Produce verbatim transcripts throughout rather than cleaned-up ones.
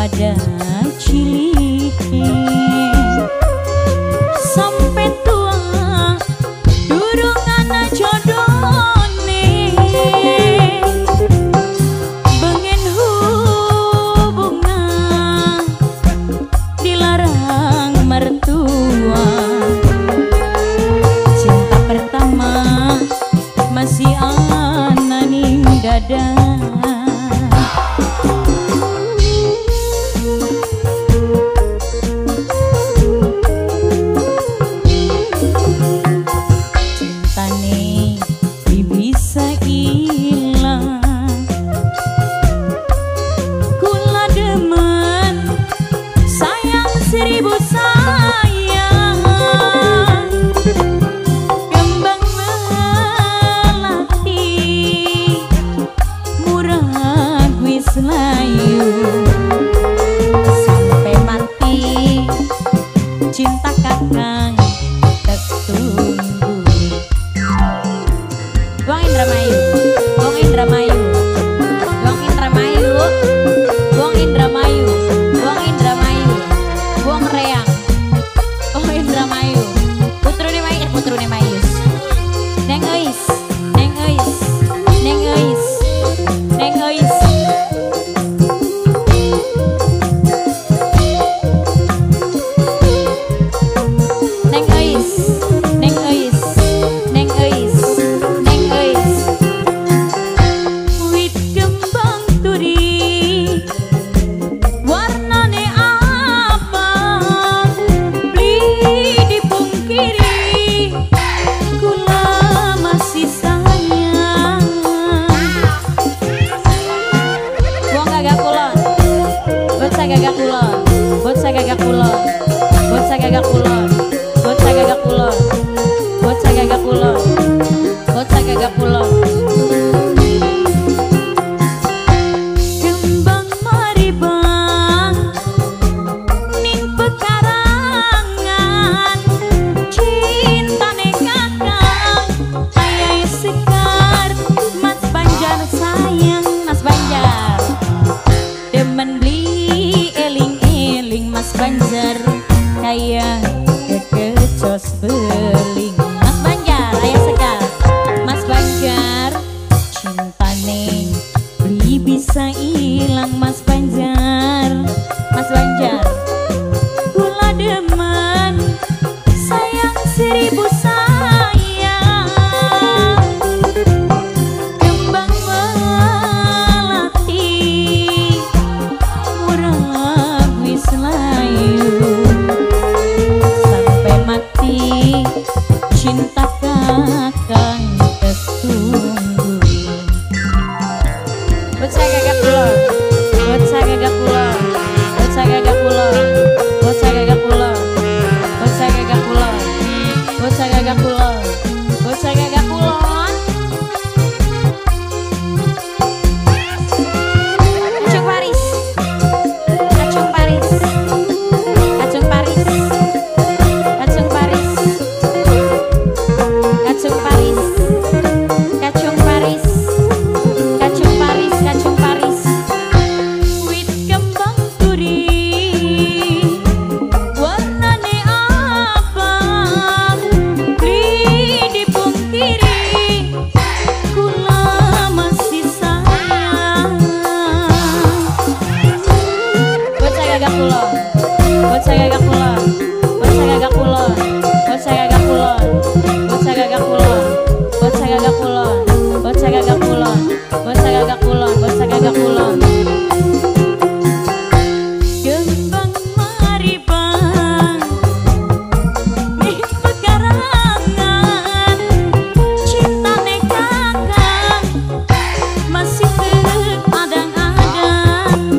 pada ciliki sampai tua durung ana jodone bengen hubungan dilarang mertua cinta pertama masih ana ning dada seribu sayang kembang melati murah wis layu sampai mati cinta kakang tertunggu. Wong Indramayu, Wong Indramayu, Wong Indramayu, Wong Indramayu, Wong Indramayu, Wong Reang, oh Indramayu, putrune Mayus, putrune Mayus, Neng Eis, Neng Eis, Neng Eis, Neng Eis. Neng Eis, Neng Eis, Neng Eis, Neng Eis. Wit kembang turi warnane abang beli dipungkiri kula masih sayang wong gagak kulon buat saya gagak kulon buat saya gagak kulon buat saya gagak kulon buat saya gagak kulon buat saya gagak kulon buat saya gagak kulon. Kembang maribang ning pekarangan cintane kakang ayai sekar Mas Banjar sayang Mas Banjar demen beli eling-eling Mas Banjar kayak kekecos beling Mas Banjar ayah sekar Mas Banjar cintane beli bisa hilang Mas Banjar Mas Banjar kula demen sayang seribu sayang kembang melati murah wis layu sampai mati cinta kakang tertunggu. Buat saya gagak kulon, buat saya gagak kulon, buat saya gagak kulon, buat saya gagak kulon, buat saya gagak kulon, buat saya gagak kulon, buat saya gagak kulon. Acung Paris, Acung Paris, Acung Paris, Acung Paris, Acung Paris, Kacung Paris, Kacung Paris, Kacung Paris. Wit kembang turi warnane abang beli dipungkiri kula masih sayang buat saya gagak kulon buat saya gagak kulon buat saya gagak kulon buat saya gagak kulon buat saya gagak kulon buat saya gagak kulon buat saya gagak kulon buat saya gagak kulon buat saya gagak kulon. Kembang maribang ning pekarangan cintane kakang masih keadang-adang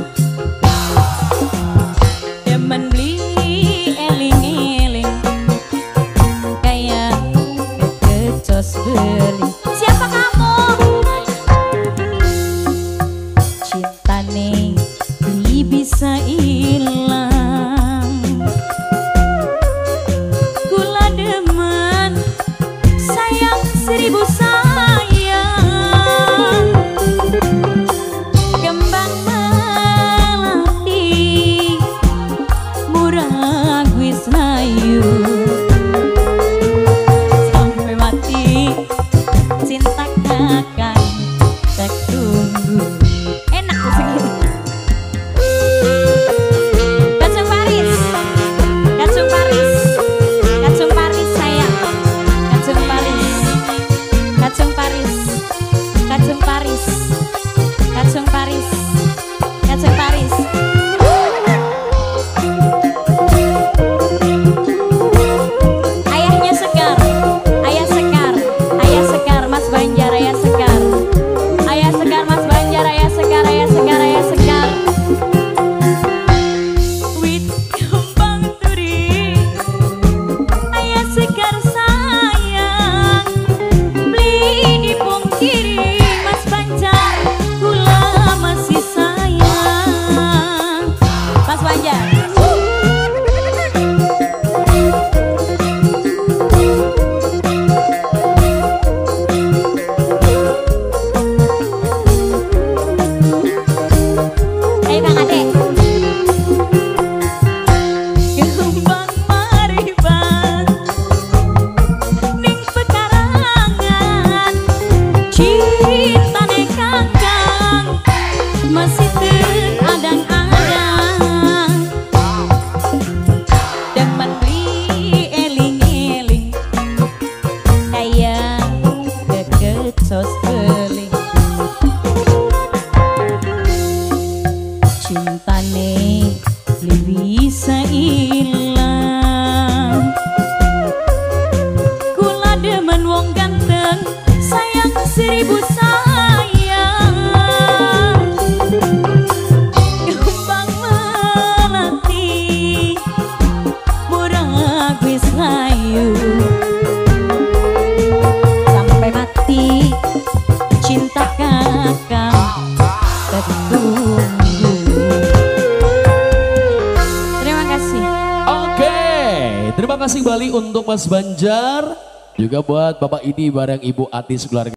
demen beli eling-eling kayak kekecos beling. Siapa kamu? Cintane beli bisa hilang kula demen sayang seribu sayang kembang melati cintane bisa ilang. Kula demen wong ganteng, sayang seribu sayang. Kembang melati, murah wis layu. Sampai mati cinta kakak tertunggu. Terima kasih. Oke, terima kasih Bali untuk Mas Banjar, juga buat Bapak Idi bareng Ibu Atis keluarga.